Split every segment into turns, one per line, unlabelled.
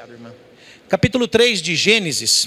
Obrigado, irmã. Capítulo 3 de Gênesis.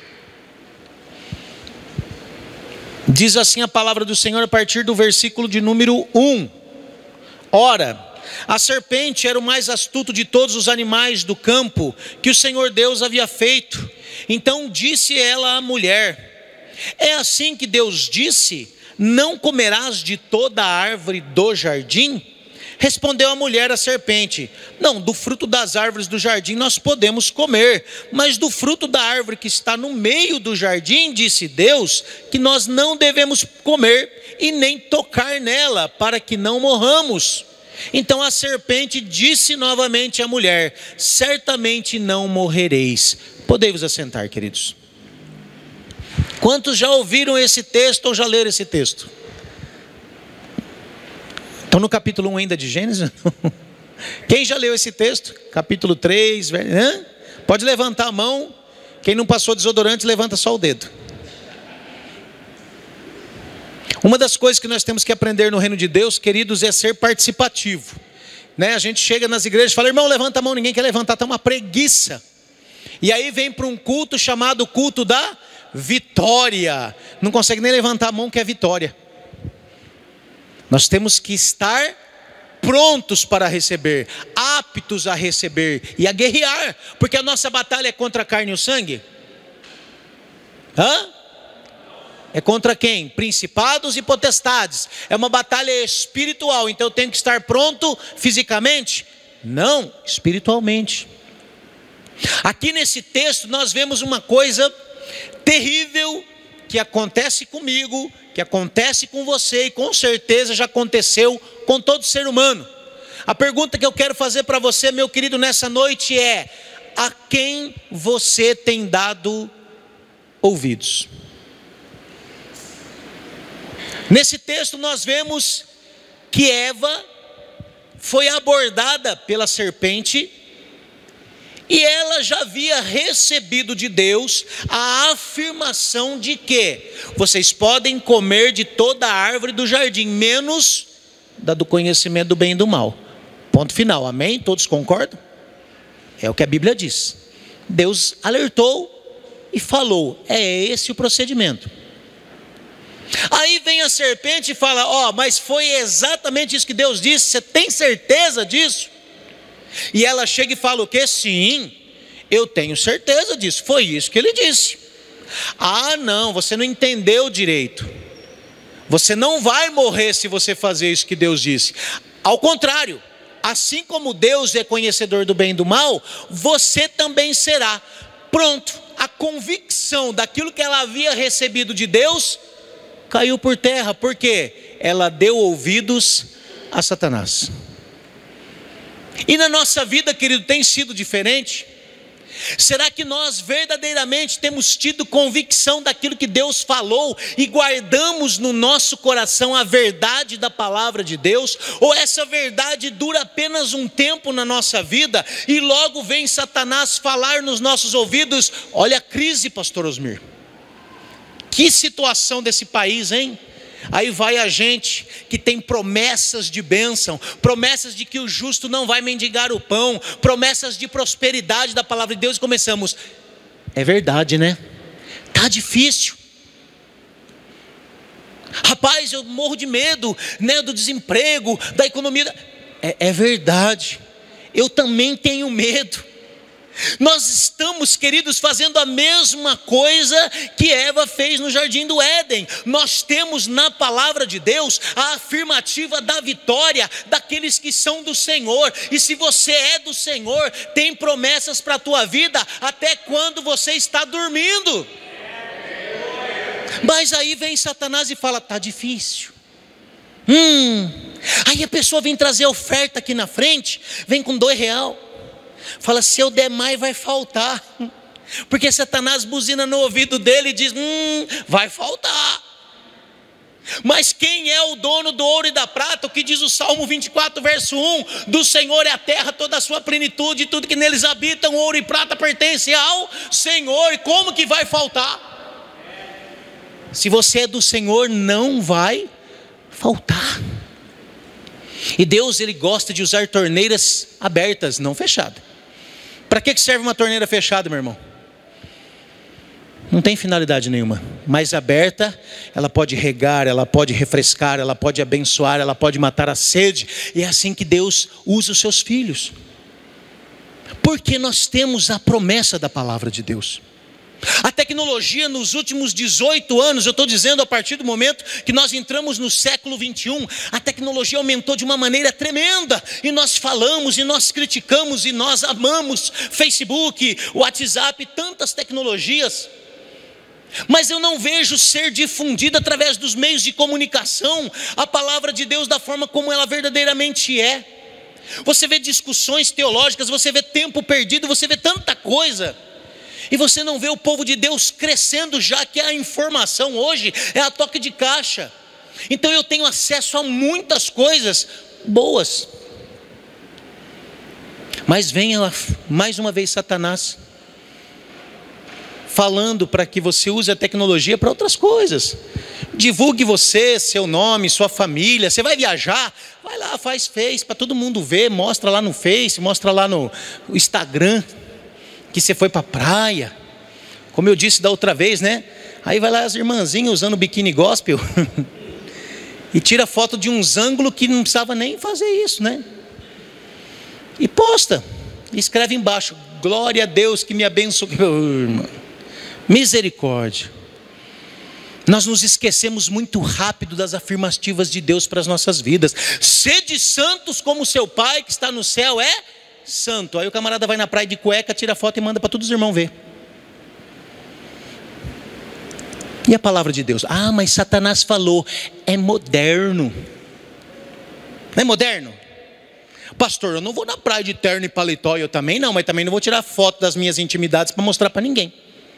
Diz assim a palavra do Senhor a partir do versículo de número 1. Ora, a serpente era o mais astuto de todos os animais do campo que o Senhor Deus havia feito. Então disse ela à mulher: é assim que Deus disse: não comerás de toda a árvore do jardim? Respondeu a mulher à serpente: não, do fruto das árvores do jardim nós podemos comer, mas do fruto da árvore que está no meio do jardim, disse Deus, que nós não devemos comer e nem tocar nela, para que não morramos. Então a serpente disse novamente à mulher: certamente não morrereis. Podei-vos assentar, queridos. Quantos já ouviram esse texto ou já leram esse texto? Estão no capítulo 1 ainda de Gênesis? Quem já leu esse texto? Capítulo 3, pode levantar a mão. Quem não passou desodorante, levanta só o dedo. Uma das coisas que nós temos que aprender no reino de Deus, queridos, é ser participativo. A gente chega nas igrejas e fala: irmão, levanta a mão. Ninguém quer levantar, está uma preguiça. E aí vem para um culto chamado culto da vitória. Não consegue nem levantar a mão, que é vitória. Nós temos que estar prontos para receber, aptos a receber e a guerrear, porque a nossa batalha é contra a carne e o sangue. É contra quem? Principados e potestades. É uma batalha espiritual, então eu tenho que estar pronto fisicamente? Não, espiritualmente. Aqui nesse texto nós vemos uma coisa terrível que acontece comigo, que acontece com você e com certeza já aconteceu com todo ser humano. A pergunta que eu quero fazer para você, meu querido, nessa noite é: a quem você tem dado ouvidos? Nesse texto nós vemos que Eva foi abordada pela serpente e ela já havia recebido de Deus a afirmação de que vocês podem comer de toda a árvore do jardim, menos da do conhecimento do bem e do mal. Ponto final, amém? Todos concordam? É o que a Bíblia diz. Deus alertou e falou: é esse o procedimento. Aí vem a serpente e fala: mas foi exatamente isso que Deus disse, você tem certeza disso? E ela chega e fala o quê? Sim, eu tenho certeza disso, foi isso que ele disse. Não, você não entendeu direito. Você não vai morrer se você fazer isso que Deus disse. Ao contrário, assim como Deus é conhecedor do bem e do mal, você também será. Pronto, a convicção daquilo que ela havia recebido de Deus caiu por terra, porque ela deu ouvidos a Satanás. E na nossa vida, querido, tem sido diferente? Será que nós verdadeiramente temos tido convicção daquilo que Deus falou e guardamos no nosso coração a verdade da palavra de Deus? Ou essa verdade dura apenas um tempo na nossa vida e logo vem Satanás falar nos nossos ouvidos: olha a crise, pastor Osmir, que situação desse país, hein? Aí vai a gente que tem promessas de bênção, promessas de que o justo não vai mendigar o pão, promessas de prosperidade da palavra de Deus, e começamos: é verdade, né? Tá difícil. Rapaz, eu morro de medo, do desemprego, da economia. É verdade, eu também tenho medo. Nós estamos, queridos, fazendo a mesma coisa que Eva fez no jardim do Éden. Nós temos na palavra de Deus a afirmativa da vitória daqueles que são do Senhor. E se você é do Senhor, tem promessas para a tua vida até quando você está dormindo. Mas aí vem Satanás e fala: tá difícil. Aí a pessoa vem trazer oferta aqui na frente, vem com R$2. Fala: se eu der mais vai faltar. Porque Satanás buzina no ouvido dele e diz: vai faltar. Mas quem é o dono do ouro e da prata? O que diz o Salmo 24 verso 1: do Senhor é a terra, toda a sua plenitude, e tudo que neles habitam, ouro e prata pertence ao Senhor. E como que vai faltar? Se você é do Senhor, não vai faltar. E Deus, Ele gosta de usar torneiras abertas, não fechadas. Para que serve uma torneira fechada, meu irmão? Não tem finalidade nenhuma. Mais aberta, ela pode regar, ela pode refrescar, ela pode abençoar, ela pode matar a sede. E é assim que Deus usa os seus filhos. Porque nós temos a promessa da palavra de Deus. A tecnologia nos últimos 18 anos, eu estou dizendo a partir do momento que nós entramos no século 21, a tecnologia aumentou de uma maneira tremenda, e nós falamos, e nós criticamos, e nós amamos Facebook, WhatsApp, tantas tecnologias, mas eu não vejo ser difundida através dos meios de comunicação a palavra de Deus da forma como ela verdadeiramente é. Você vê discussões teológicas, você vê tempo perdido, você vê tanta coisa, e você não vê o povo de Deus crescendo, já que a informação hoje é a toque de caixa. Então eu tenho acesso a muitas coisas boas, mas vem mais uma vez Satanás falando para que você use a tecnologia para outras coisas. Divulgue você, seu nome, sua família. Você vai viajar, vai lá, faz Face para todo mundo ver, mostra lá no Face, mostra lá no Instagram que você foi para a praia, como eu disse da outra vez, né? Aí vai lá as irmãzinhas usando biquíni gospel e tira foto de uns ângulos que não precisava nem fazer isso, né? E posta, e escreve embaixo: glória a Deus que me abençoe. Misericórdia. Nós nos esquecemos muito rápido das afirmativas de Deus para as nossas vidas. Sede santos como seu Pai que está no céu é santo. Aí o camarada vai na praia de cueca, tira foto e manda para todos os irmãos ver. E a palavra de Deus? Ah, mas Satanás falou, é moderno. Não é moderno? Pastor, eu não vou na praia de terno e paletó. Eu também não, mas também não vou tirar foto das minhas intimidades para mostrar para ninguém.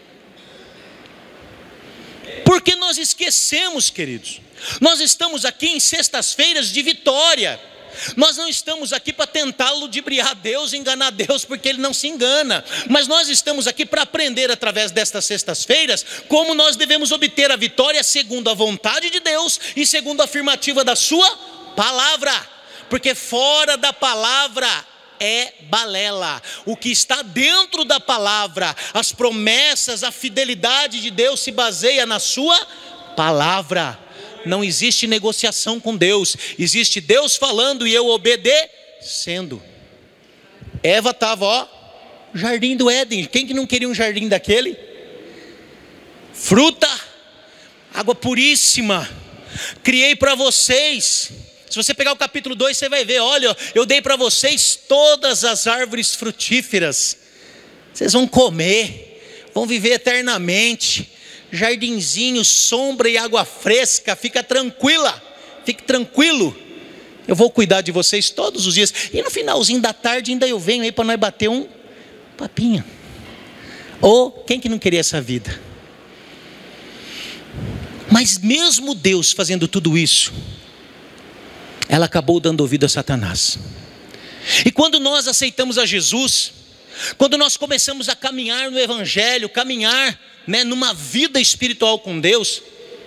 Porque nós esquecemos, queridos. Nós estamos aqui em sextas-feiras de vitória. Nós não estamos aqui para tentar ludibriar Deus, enganar Deus, porque Ele não se engana. Mas nós estamos aqui para aprender através destas sextas-feiras como nós devemos obter a vitória segundo a vontade de Deus e segundo a afirmativa da sua palavra. Porque fora da palavra é balela. O que está dentro da palavra, as promessas, a fidelidade de Deus se baseia na sua palavra. Não existe negociação com Deus, existe Deus falando e eu obedecendo. Eva estava, jardim do Éden. Quem que não queria um jardim daquele? Fruta, água puríssima, criei para vocês. Se você pegar o capítulo 2, você vai ver, olha, eu dei para vocês todas as árvores frutíferas, vocês vão comer, vão viver eternamente. Jardinzinho, sombra e água fresca, fica tranquila, fique tranquilo, eu vou cuidar de vocês todos os dias. E no finalzinho da tarde ainda eu venho aí para nós bater um papinho. Ou quem que não queria essa vida? Mas mesmo Deus fazendo tudo isso, ela acabou dando ouvido a Satanás. E quando nós aceitamos a Jesus, quando nós começamos a caminhar no Evangelho, caminhar, numa vida espiritual com Deus,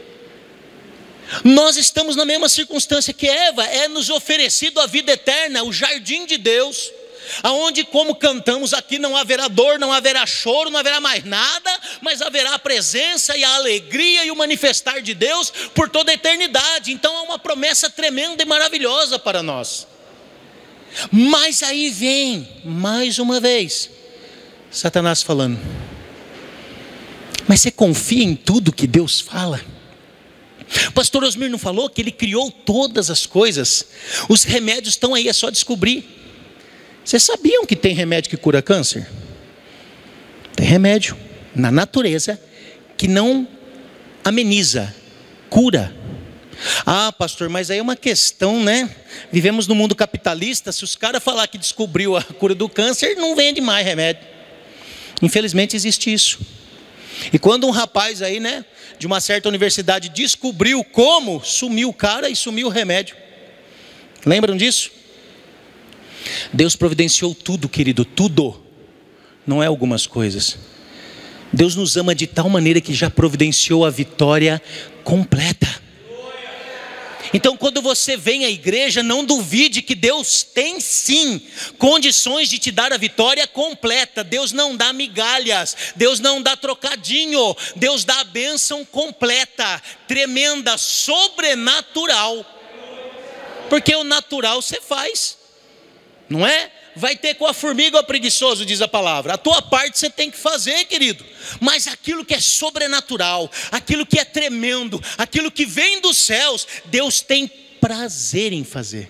nós estamos na mesma circunstância que Eva. É nos oferecido a vida eterna, o jardim de Deus, aonde, como cantamos aqui, não haverá dor, não haverá choro, não haverá mais nada, mas haverá a presença e a alegria e o manifestar de Deus por toda a eternidade. Então é uma promessa tremenda e maravilhosa para nós. Mas aí vem, mais uma vez, Satanás falando: mas você confia em tudo que Deus fala? Pastor Osmir não falou que Ele criou todas as coisas? Os remédios estão aí, é só descobrir. Vocês sabiam que tem remédio que cura câncer? Tem remédio na natureza que não ameniza, cura. Ah, pastor, mas aí é uma questão, Vivemos no mundo capitalista. Se os caras falar que descobriu a cura do câncer, não vende mais remédio. Infelizmente existe isso. E quando um rapaz aí, de uma certa universidade descobriu como, sumiu o cara e sumiu o remédio. Lembram disso? Deus providenciou tudo, querido, tudo. Não é algumas coisas. Deus nos ama de tal maneira que já providenciou a vitória completa. Então, quando você vem à igreja, não duvide que Deus tem sim condições de te dar a vitória completa. Deus não dá migalhas, Deus não dá trocadinho, Deus dá a bênção completa, tremenda, sobrenatural. Porque o natural você faz, não é? Vai ter com a formiga ou preguiçoso, diz a palavra. A tua parte você tem que fazer, querido. Mas aquilo que é sobrenatural, aquilo que é tremendo, aquilo que vem dos céus, Deus tem prazer em fazer.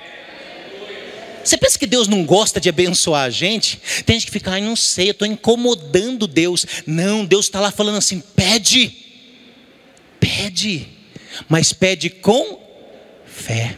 Você pensa que Deus não gosta de abençoar a gente? Tem gente que fica, não sei, eu estou incomodando Deus. Não, Deus está lá falando assim, pede. Pede, mas pede com fé.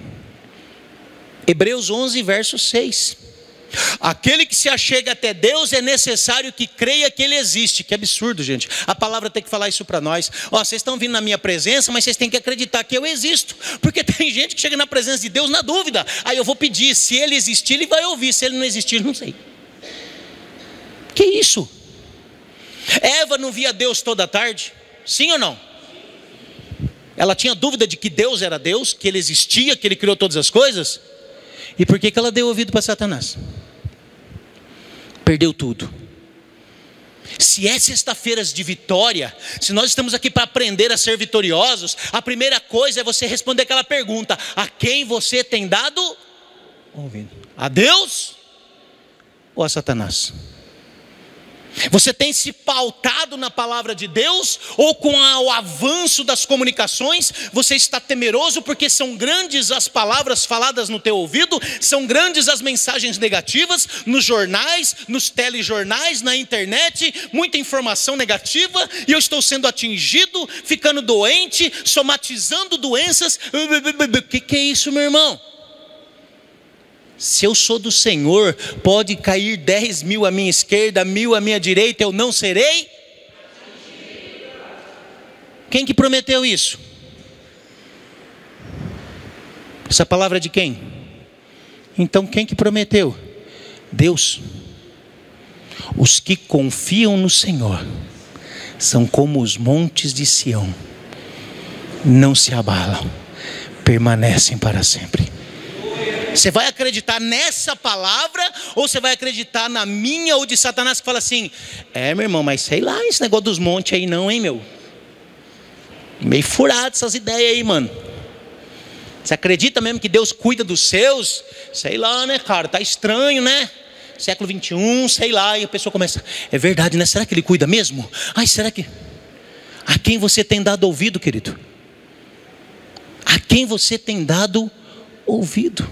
Hebreus 11, verso 6. Aquele que se achega até Deus é necessário que creia que Ele existe. Que absurdo, gente. A palavra tem que falar isso para nós. Vocês estão vindo na minha presença, mas vocês têm que acreditar que eu existo. Porque tem gente que chega na presença de Deus na dúvida. Aí eu vou pedir, se Ele existir, Ele vai ouvir. Se Ele não existir, não sei. Que isso? Eva não via Deus toda tarde? Sim ou não? Ela tinha dúvida de que Deus era Deus, que Ele existia, que Ele criou todas as coisas? E por que ela deu ouvido para Satanás? Perdeu tudo. Se é sexta-feiras de vitória, se nós estamos aqui para aprender a ser vitoriosos, a primeira coisa é você responder aquela pergunta: a quem você tem dado ouvido? A Deus ou a Satanás? Você tem se pautado na palavra de Deus, ou com o avanço das comunicações, você está temeroso porque são grandes as palavras faladas no teu ouvido, são grandes as mensagens negativas, nos jornais, nos telejornais, na internet, muita informação negativa, e eu estou sendo atingido, ficando doente, somatizando doenças. O que é isso, meu irmão? Se eu sou do Senhor, pode cair 10.000 à minha esquerda, 1.000 à minha direita, eu não serei. Quem que prometeu isso? Essa palavra é de quem? Então quem que prometeu? Deus. Os que confiam no Senhor são como os montes de Sião, não se abalam, permanecem para sempre. Você vai acreditar nessa palavra, ou você vai acreditar na minha ou de Satanás, que fala assim: meu irmão, mas sei lá, esse negócio dos montes aí não, hein, meu? Meio furado essas ideias aí, mano. Você acredita mesmo que Deus cuida dos seus? Sei lá, né, cara, tá estranho, né? Século 21, sei lá, e a pessoa começa: é verdade, né? Será que Ele cuida mesmo? Ai, será que... A quem você tem dado ouvido, querido? A quem você tem dado ouvido?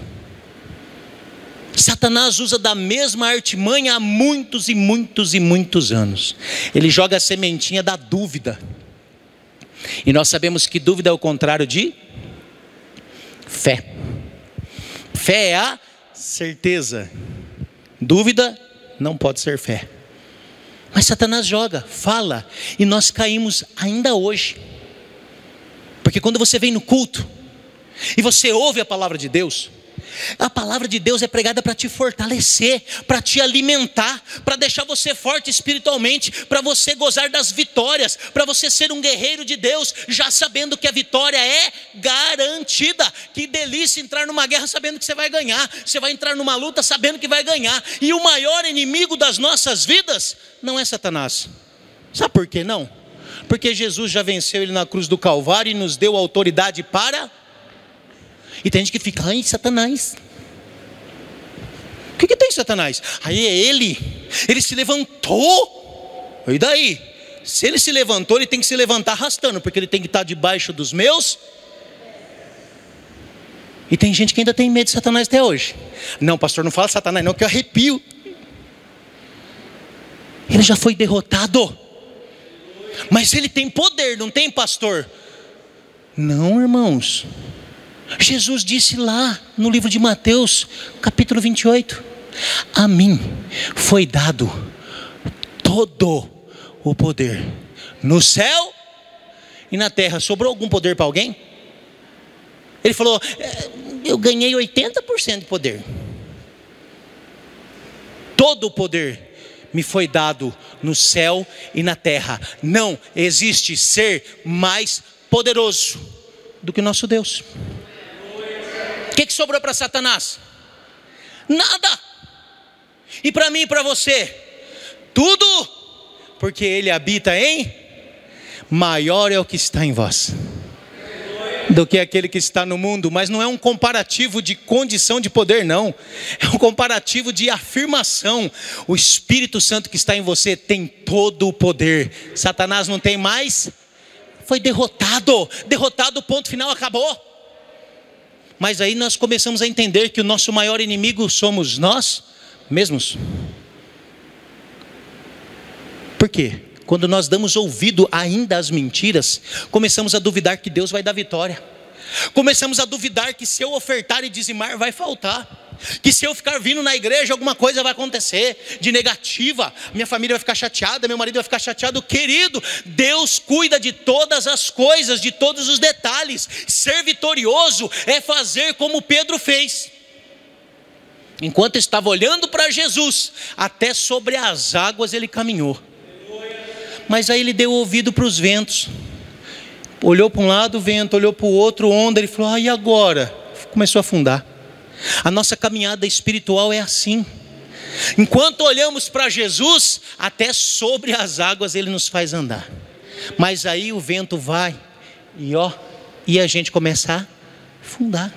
Satanás usa da mesma artimanha há muitos e muitos e muitos anos. Ele joga a sementinha da dúvida. E nós sabemos que dúvida é o contrário de fé. Fé é a certeza. Dúvida não pode ser fé. Mas Satanás joga, fala, e nós caímos ainda hoje. Porque quando você vem no culto e você ouve a palavra de Deus, a palavra de Deus é pregada para te fortalecer, para te alimentar, para deixar você forte espiritualmente, para você gozar das vitórias, para você ser um guerreiro de Deus, já sabendo que a vitória é garantida. Que delícia entrar numa guerra sabendo que você vai ganhar. Você vai entrar numa luta sabendo que vai ganhar. E o maior inimigo das nossas vidas não é Satanás. Sabe por que não? Porque Jesus já venceu ele na cruz do Calvário e nos deu autoridade para... E tem gente que fica: ai, Satanás. O que tem Satanás? Aí é ele se levantou. E daí? Se ele se levantou, ele tem que se levantar arrastando, porque ele tem que estar debaixo dos meus. E tem gente que ainda tem medo de Satanás até hoje. Não, pastor, não fala Satanás não, que eu arrepio. Ele já foi derrotado. Mas ele tem poder, não tem, pastor? Não, irmãos. Jesus disse lá no livro de Mateus, capítulo 28: a mim foi dado todo o poder no céu e na terra. Sobrou algum poder para alguém? Ele falou: eu ganhei 80% de poder. Todo o poder me foi dado no céu e na terra. Não existe ser mais poderoso do que o nosso Deus. O que sobrou para Satanás? Nada. E para mim e para você? Tudo. Porque ele habita em maior é o que está em vós do que aquele que está no mundo. Mas não é um comparativo de condição de poder, não. É um comparativo de afirmação. O Espírito Santo que está em você tem todo o poder. Satanás não tem mais. Foi derrotado. Derrotado, ponto final, acabou. Mas aí nós começamos a entender que o nosso maior inimigo somos nós mesmos. Por quê? Quando nós damos ouvido ainda às mentiras, começamos a duvidar que Deus vai dar vitória. Começamos a duvidar que se eu ofertar e dizimar vai faltar. Que se eu ficar vindo na igreja alguma coisa vai acontecer de negativa. Minha família vai ficar chateada, meu marido vai ficar chateado. Querido, Deus cuida de todas as coisas, de todos os detalhes. Ser vitorioso é fazer como Pedro fez. Enquanto estava olhando para Jesus, até sobre as águas ele caminhou. Mas aí ele deu ouvido para os ventos. Olhou para um lado o vento, olhou para o outro onda. Ele falou, e agora? Começou a afundar. A nossa caminhada espiritual é assim. Enquanto olhamos para Jesus, até sobre as águas ele nos faz andar. Mas aí o vento vai e a gente começa a afundar.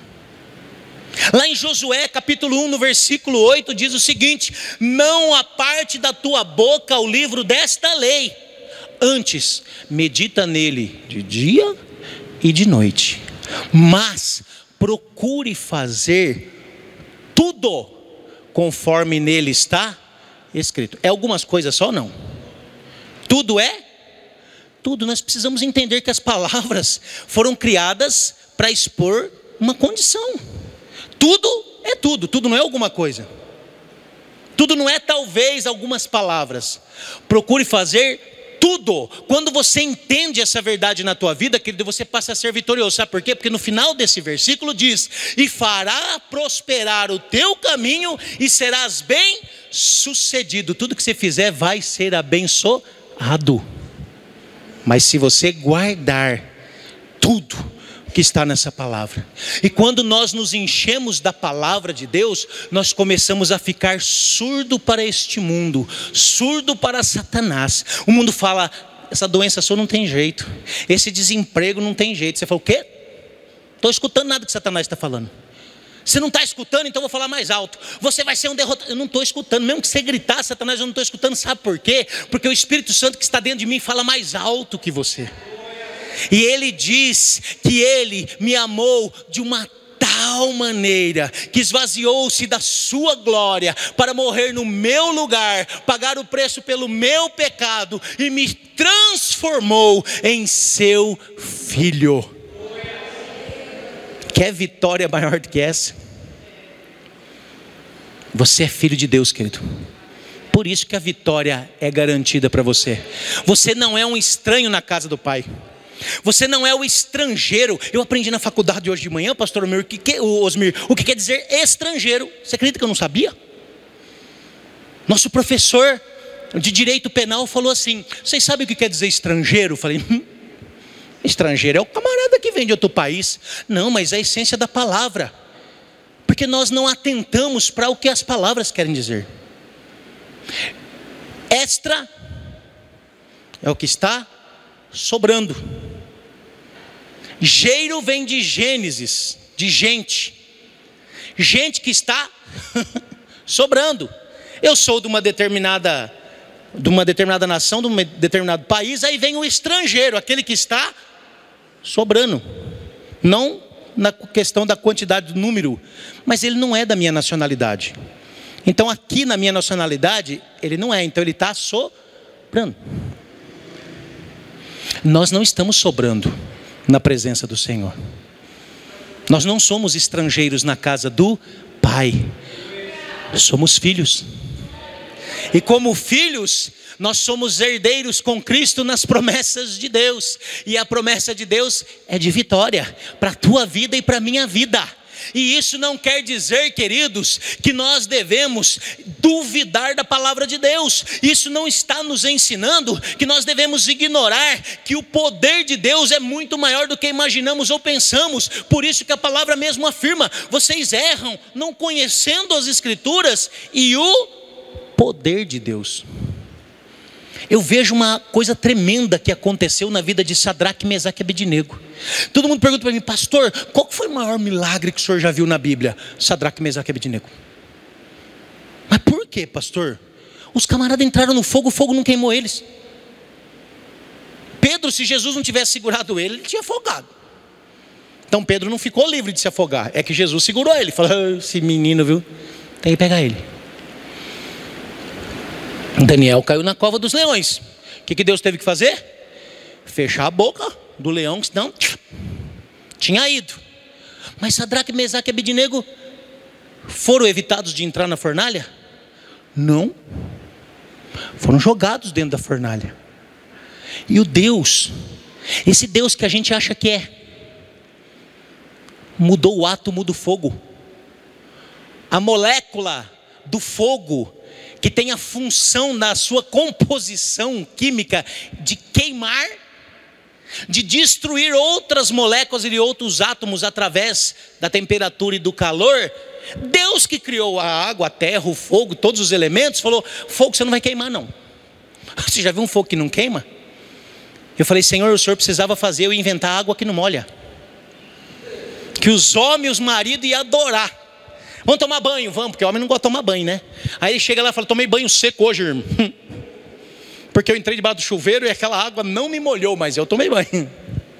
Lá em Josué capítulo 1 no versículo 8 diz o seguinte: não aparte da tua boca o livro desta lei, antes medita nele de dia e de noite, mas procure fazer tudo conforme nele está escrito. É algumas coisas só, não? Tudo é? Tudo. Nós precisamos entender que as palavras foram criadas para expor uma condição. Tudo é tudo, tudo não é alguma coisa. Tudo não é talvez algumas palavras. Procure fazer tudo. Quando você entende essa verdade na tua vida, querido, você passa a ser vitorioso. Sabe por quê? Porque no final desse versículo diz: e fará prosperar o teu caminho e serás bem sucedido. Tudo que você fizer vai ser abençoado. Mas se você guardar tudo que está nessa palavra, e quando nós nos enchemos da palavra de Deus, nós começamos a ficar surdo para este mundo, surdo para Satanás. O mundo fala: essa doença sua não tem jeito, esse desemprego não tem jeito. Você fala: o quê? Estou escutando nada que Satanás está falando. Você não está escutando, então eu vou falar mais alto. Você vai ser um derrotado. Eu não estou escutando, mesmo que você gritar, Satanás, eu não estou escutando. Sabe por quê? Porque o Espírito Santo que está dentro de mim fala mais alto que você. E ele diz que ele me amou de uma tal maneira que esvaziou-se da sua glória para morrer no meu lugar, pagar o preço pelo meu pecado e me transformou em seu filho. Quer vitória maior do que essa? Você é filho de Deus, querido. Por isso que a vitória é garantida para você. Você não é um estranho na casa do Pai. Você não é o estrangeiro. Eu aprendi na faculdade hoje de manhã, pastor Osmir, o que quer dizer estrangeiro. Você acredita que eu não sabia? Nosso professor de direito penal falou assim: vocês sabem o que quer dizer estrangeiro? Eu falei: estrangeiro é o camarada que vem de outro país. Não, mas é a essência da palavra. Porque nós não atentamos para o que as palavras querem dizer. Extra é o que está sobrando. Geiro vem de Gênesis, de gente. Gente que está sobrando. Eu sou de uma determinada nação, de um determinado país, aí vem o estrangeiro, aquele que está sobrando. Não na questão da quantidade do número, mas ele não é da minha nacionalidade. Então aqui na minha nacionalidade, ele não é, então ele está sobrando. Nós não estamos sobrando na presença do Senhor. Nós não somos estrangeiros na casa do Pai. Somos filhos. E como filhos, nós somos herdeiros com Cristo nas promessas de Deus. E a promessa de Deus é de vitória para a tua vida e para a minha vida. E isso não quer dizer, queridos, que nós devemos duvidar da palavra de Deus. Isso não está nos ensinando que nós devemos ignorar que o poder de Deus é muito maior do que imaginamos ou pensamos. Por isso que a palavra mesmo afirma: vocês erram não conhecendo as Escrituras e o poder de Deus. Eu vejo uma coisa tremenda que aconteceu na vida de Sadraque, Mesaque e Abednego. Todo mundo pergunta para mim: pastor, qual foi o maior milagre que o senhor já viu na Bíblia? Sadraque, Mesaque e Abednego. Mas por quê, pastor? Os camaradas entraram no fogo, o fogo não queimou eles. Pedro, se Jesus não tivesse segurado ele tinha afogado. Então Pedro não ficou livre de se afogar, é que Jesus segurou ele. Falou: esse menino, viu, tem que pegar ele. Daniel caiu na cova dos leões. O que Deus teve que fazer? Fechar a boca do leão, senão tinha ido. Mas Sadraque, Mesaque e Abednego foram evitados de entrar na fornalha? Não. Foram jogados dentro da fornalha. E o Deus, esse Deus que a gente acha que é, mudou o átomo do fogo. A molécula do fogo, que tem a função na sua composição química de queimar, de destruir outras moléculas e outros átomos através da temperatura e do calor. Deus que criou a água, a terra, o fogo, todos os elementos, falou: fogo você não vai queimar não. Você já viu um fogo que não queima? Eu falei: Senhor, o Senhor precisava fazer eu inventar água que não molha, que os homens, os maridos iam adorar. Vamos tomar banho? Vamos, porque o homem não gosta de tomar banho, né? Aí ele chega lá e fala: tomei banho seco hoje, irmão. Porque eu entrei debaixo do chuveiro e aquela água não me molhou, mas eu tomei banho.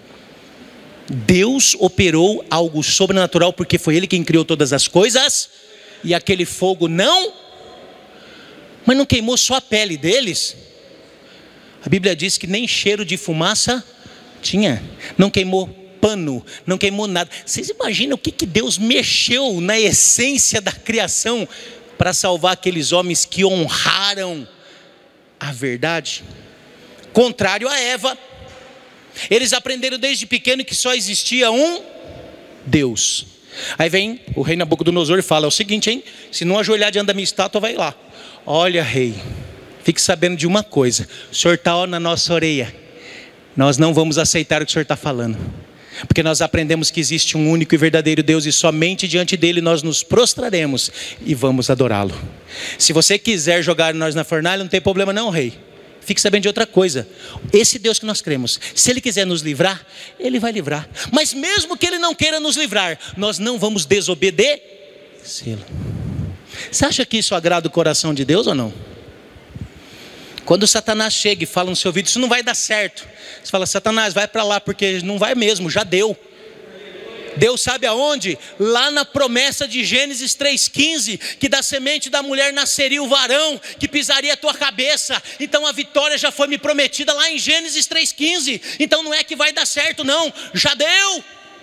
Deus operou algo sobrenatural, porque foi Ele quem criou todas as coisas. E aquele fogo não, mas não queimou só a pele deles. A Bíblia diz que nem cheiro de fumaça tinha. Não queimou pano, não queimou nada. Vocês imaginam o que Deus mexeu na essência da criação para salvar aqueles homens que honraram a verdade? Contrário a Eva, eles aprenderam desde pequeno que só existia um Deus. Aí vem o rei Nabucodonosor e fala: é o seguinte, hein? Se não ajoelhar diante da minha estátua, vai lá. Olha, rei, fique sabendo de uma coisa: o senhor está na nossa orelha. Nós não vamos aceitar o que o senhor está falando, porque nós aprendemos que existe um único e verdadeiro Deus, e somente diante dele nós nos prostraremos e vamos adorá-lo. Se você quiser jogar nós na fornalha, não tem problema não, rei. Fique sabendo de outra coisa: esse Deus que nós cremos, se Ele quiser nos livrar, Ele vai livrar. Mas mesmo que Ele não queira nos livrar, nós não vamos desobedecê-lo. Você acha que isso agrada o coração de Deus ou não? Quando Satanás chega e fala no seu ouvido: isso não vai dar certo, você fala: Satanás, vai para lá, porque não vai mesmo, já deu. Deus sabe aonde? Lá na promessa de Gênesis 3,15, que da semente da mulher nasceria o varão, que pisaria a tua cabeça. Então a vitória já foi me prometida lá em Gênesis 3,15. Então não é que vai dar certo não, já deu.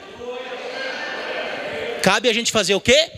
Cabe a gente fazer o quê?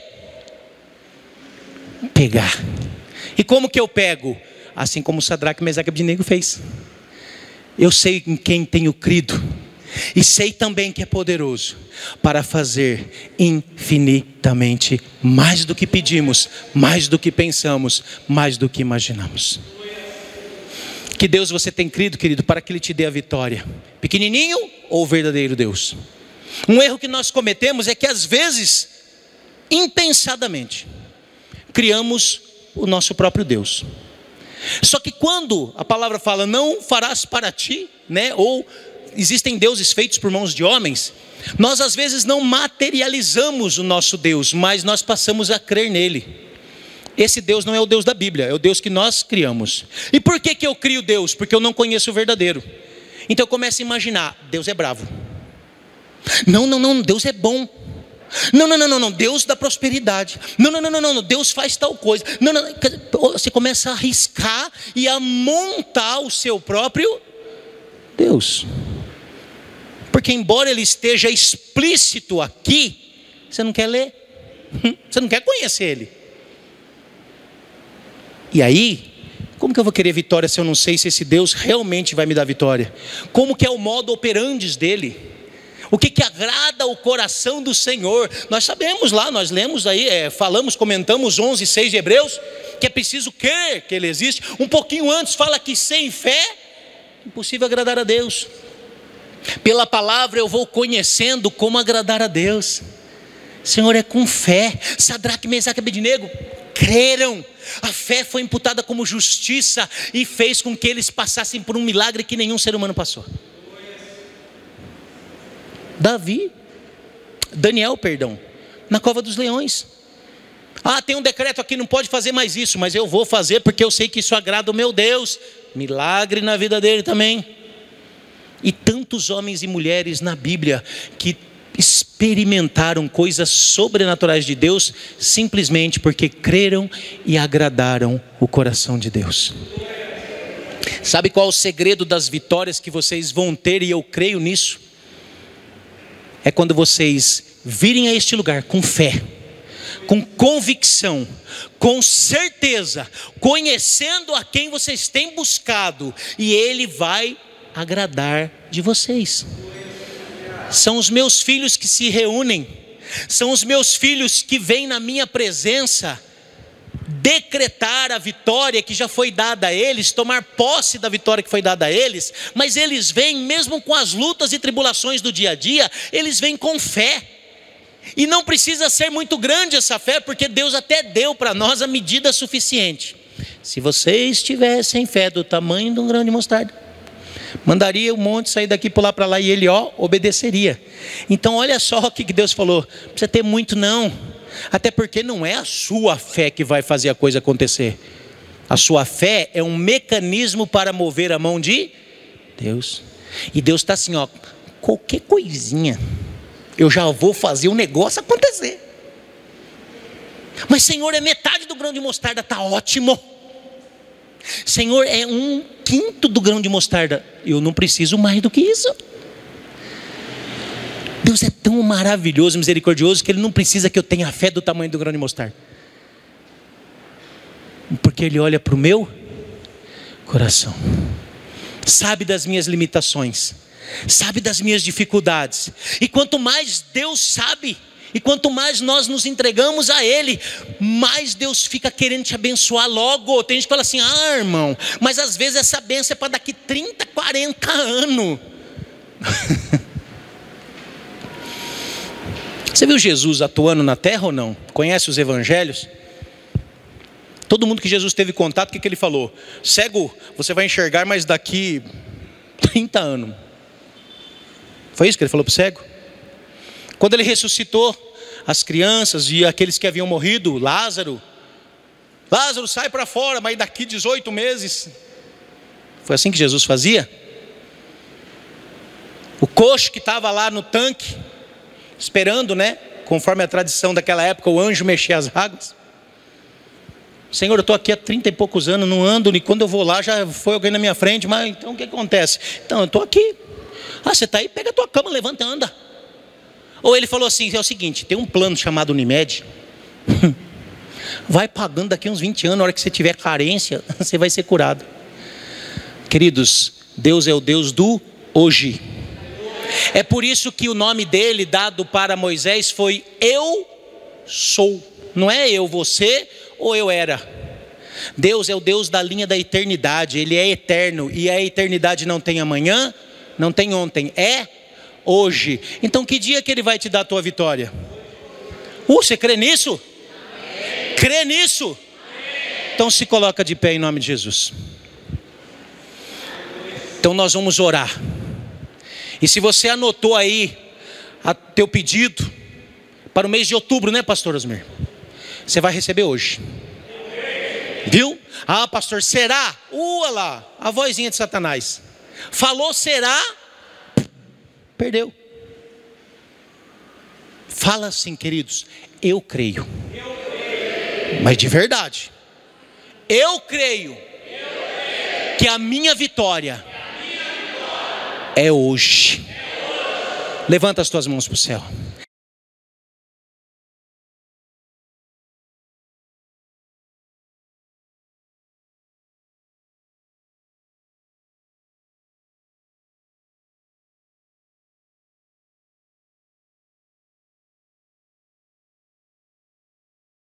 Pegar. E como que eu pego? Assim como Sadraque, Mesaque e Abednego fez. Eu sei em quem tenho crido, e sei também que é poderoso para fazer infinitamente mais do que pedimos, mais do que pensamos, mais do que imaginamos. Que Deus você tem crido, querido, para que Ele te dê a vitória? Pequenininho ou verdadeiro Deus? Um erro que nós cometemos é que às vezes, impensadamente, criamos o nosso próprio Deus. Só que quando a palavra fala: não farás para ti, né? Ou existem deuses feitos por mãos de homens, nós às vezes não materializamos o nosso Deus, mas nós passamos a crer nele. Esse Deus não é o Deus da Bíblia, é o Deus que nós criamos. E por que eu crio Deus? Porque eu não conheço o verdadeiro. Então eu começo a imaginar: Deus é bravo. Não, Deus é bom. Não, Deus dá prosperidade. Não, Deus faz tal coisa. Não. Você começa a arriscar e a montar o seu próprio Deus. Porque embora ele esteja explícito aqui, você não quer ler, você não quer conhecer ele. E aí, como que eu vou querer vitória se eu não sei se esse Deus realmente vai me dar vitória? Como que é o modo operandi dele? O que agrada o coração do Senhor? Nós sabemos lá, nós lemos aí, comentamos 11:6 de Hebreus, que é preciso crer que Ele existe. Um pouquinho antes fala que sem fé é impossível agradar a Deus. Pela palavra eu vou conhecendo como agradar a Deus. Senhor, é com fé. Sadraque, Mesaque e Abednego creram. A fé foi imputada como justiça e fez com que eles passassem por um milagre que nenhum ser humano passou. Daniel, na cova dos leões. Tem um decreto aqui, não pode fazer mais isso, mas eu vou fazer porque eu sei que isso agrada o meu Deus. Milagre na vida dele também. E tantos homens e mulheres na Bíblia que experimentaram coisas sobrenaturais de Deus simplesmente porque creram e agradaram o coração de Deus. Sabe qual é o segredo das vitórias que vocês vão ter, e eu creio nisso? É quando vocês virem a este lugar com fé, com convicção, com certeza, conhecendo a quem vocês têm buscado, e Ele vai agradar de vocês. São os meus filhos que se reúnem, são os meus filhos que vêm na minha presença decretar a vitória que já foi dada a eles, tomar posse da vitória que foi dada a eles, mas eles vêm mesmo com as lutas e tribulações do dia a dia, eles vêm com fé, e não precisa ser muito grande essa fé, porque Deus até deu para nós a medida suficiente. Se vocês tivessem fé do tamanho de um grão de mostarda, mandaria um monte sair daqui, pular para lá, e ele obedeceria. Então olha só o que Deus falou: não precisa ter muito não, até porque não é a sua fé que vai fazer a coisa acontecer. A sua fé é um mecanismo para mover a mão de Deus. E Deus está assim, qualquer coisinha eu já vou fazer o negócio acontecer. Mas Senhor, é metade do grão de mostarda, está ótimo. Senhor, é 1/5 do grão de mostarda, eu não preciso mais do que isso. Deus é tão maravilhoso, misericordioso, que Ele não precisa que eu tenha fé do tamanho do grão de mostarda, porque Ele olha para o meu coração, sabe das minhas limitações, sabe das minhas dificuldades, e quanto mais Deus sabe, e quanto mais nós nos entregamos a Ele, mais Deus fica querendo te abençoar logo. Tem gente que fala assim: irmão, mas às vezes essa bênção é para daqui 30, 40 anos. Você viu Jesus atuando na terra ou não? Conhece os evangelhos? Todo mundo que Jesus teve contato, o que Ele falou? Cego, você vai enxergar, mas daqui 30 anos. Foi isso que Ele falou para o cego? Quando Ele ressuscitou as crianças e aqueles que haviam morrido, Lázaro, sai para fora, mas daqui 18 meses. Foi assim que Jesus fazia? O coxo que estava lá no tanque, esperando, conforme a tradição daquela época, o anjo mexer as águas. Senhor, eu estou aqui há 30 e poucos anos, não ando, e quando eu vou lá já foi alguém na minha frente, mas então o que acontece? Então, eu estou aqui. Você está aí, pega a tua cama, levanta e anda. Ou ele falou assim: é o seguinte, tem um plano chamado Unimed, vai pagando daqui uns 20 anos, na hora que você tiver carência, você vai ser curado. Queridos, Deus é o Deus do hoje. É por isso que o nome dele dado para Moisés foi Eu Sou. Não é eu, você ou eu era. Deus é o Deus da linha da eternidade, Ele é eterno, e a eternidade não tem amanhã, não tem ontem, é hoje. Então que dia que Ele vai te dar a tua vitória? Você crê nisso? Amém. Crê nisso? Amém. Então se coloca de pé em nome de Jesus. Então nós vamos orar. E se você anotou aí teu pedido para o mês de outubro, pastor Osmir? Você vai receber hoje. Viu? Pastor, será? Olha lá, a vozinha de Satanás. Falou será? Perdeu. Fala assim, queridos: eu creio. Mas de verdade. Eu creio que a minha vitória é hoje. Levanta as tuas mãos para o céu.